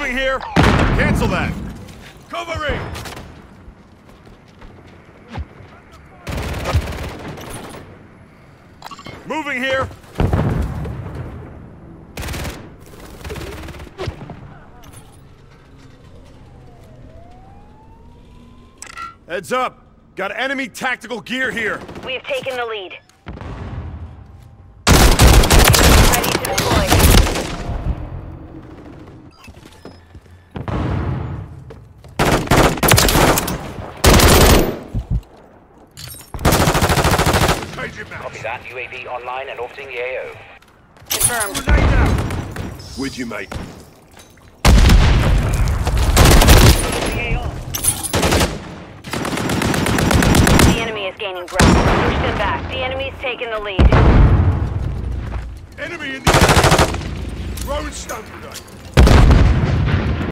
Moving here. Cancel that. Covering. Moving here. Heads up. Got enemy tactical gear here. We have taken the lead. Ready to deploy. Copy that. UAV online and orbiting the AO. Confirmed. Grenade out. With you, mate. The enemy is gaining ground. Push them back. The enemy's taken the lead. Enemy in the air. Throwing stun grenade.